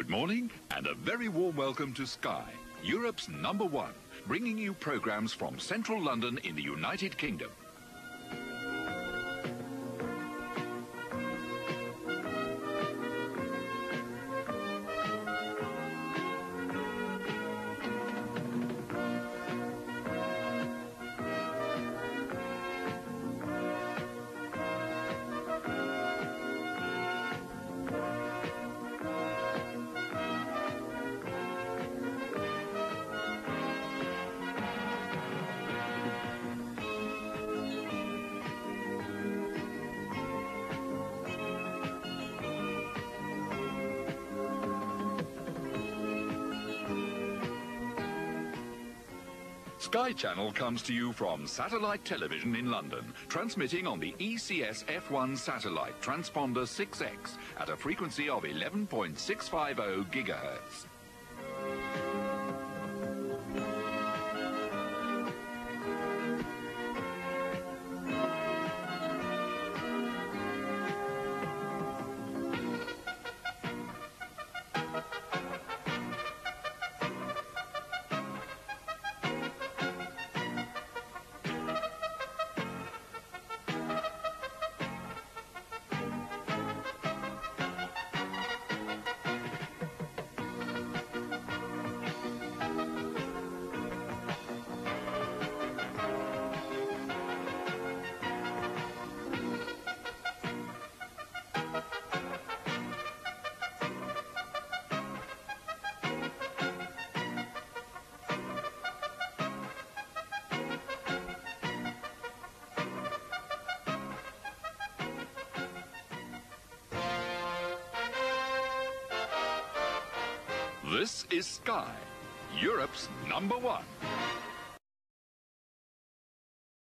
Good morning and a very warm welcome to Sky, Europe's #1, bringing you programs from central London in the United Kingdom. Sky Channel comes to you from satellite television in London, transmitting on the ECS F1 satellite transponder 6X at a frequency of 11.650 gigahertz. This is Sky, Europe's #1.